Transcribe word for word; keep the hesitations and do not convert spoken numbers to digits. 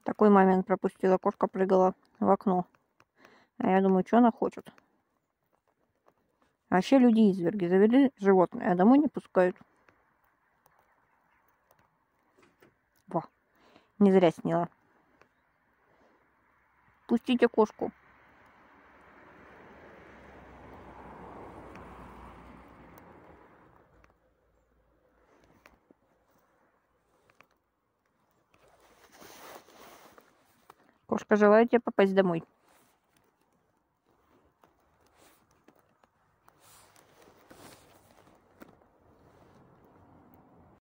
Такой момент пропустила. Кошка прыгала в окно. А я думаю, что она хочет. Вообще люди изверги. Завели животное, а домой не пускают. Во, не зря сняла. Пустите кошку. Кошка, желаю тебе попасть домой.